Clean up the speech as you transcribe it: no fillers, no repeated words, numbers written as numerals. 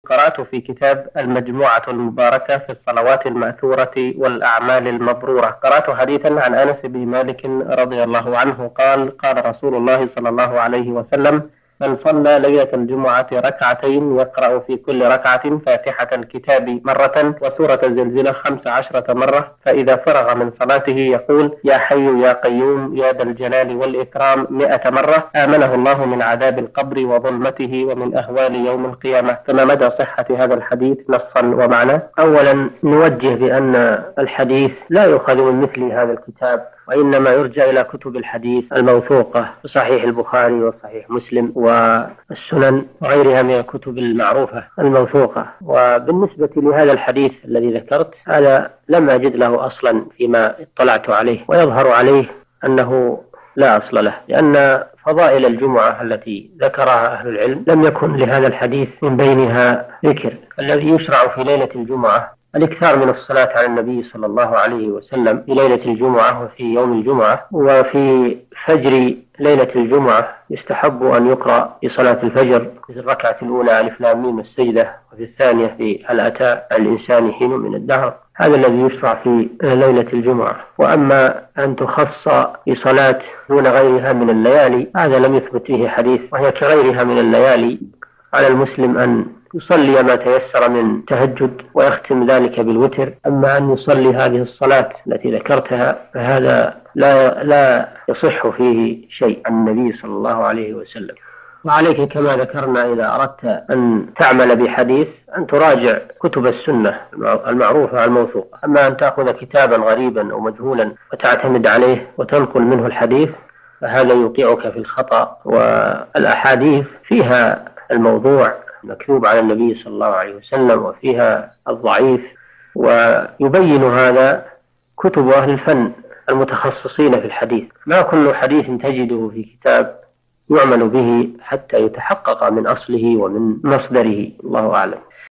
قرأت في كتاب المجموعة المباركة في الصلوات المأثورة والأعمال المبرورة، قرأت حديثا عن أنس بن مالك رضي الله عنه قال: قال رسول الله صلى الله عليه وسلم: من صلى ليلة الجمعة ركعتين يقرأ في كل ركعة فاتحة الكتاب مرة وسورة الزلزلة 15 مرة، فإذا فرغ من صلاته يقول: يا حي يا قيوم يا ذا الجلال والإكرام 100 مرة، آمنه الله من عذاب القبر وظلمته ومن أهوال يوم القيامة. فما مدى صحة هذا الحديث نصا ومعنى؟ أولا نوجه بأن الحديث لا يؤخذ من مثل هذا الكتاب، وإنما يرجع إلى كتب الحديث الموثوقة، صحيح البخاري وصحيح مسلم والسنن وغيرها من الكتب المعروفة الموثوقة. وبالنسبة لهذا الحديث الذي ذكرت، هذا لم أجد له أصلا فيما اطلعت عليه، ويظهر عليه أنه لا أصل له، لأن فضائل الجمعة التي ذكرها أهل العلم لم يكن لهذا الحديث من بينها ذكر. الذي يشرع في ليلة الجمعة الإكثار من الصلاة على النبي صلى الله عليه وسلم في ليلة الجمعة وفي يوم الجمعة. وفي فجر ليلة الجمعة يستحب أن يقرأ في صلاة الفجر في الركعة الأولى ألف لام ميم السجدة، وفي الثانية في هل أتى الإنسان حين من الدهر. هذا الذي يشرع في ليلة الجمعة. وأما أن تخص بصلاة دون غيرها من الليالي، هذا لم يثبت فيه حديث، وهي كغيرها من الليالي. على المسلم أن يصلي ما تيسر من تهجد ويختم ذلك بالوتر. أما أن يصلي هذه الصلاة التي ذكرتها فهذا لا يصح فيه شيء عن النبي صلى الله عليه وسلم. وعليك كما ذكرنا إذا أردت أن تعمل بحديث أن تراجع كتب السنة المعروفة الموثوقة. أما أن تأخذ كتابا غريبا أو مجهولا وتعتمد عليه وتنقل منه الحديث فهذا يوقعك في الخطأ. والأحاديث فيها الموضوع مكتوب على النبي صلى الله عليه وسلم وفيها الضعيف، ويبين هذا كتب أهل الفن المتخصصين في الحديث. ما كل حديث تجده في كتاب يعمل به حتى يتحقق من أصله ومن مصدره. الله أعلم.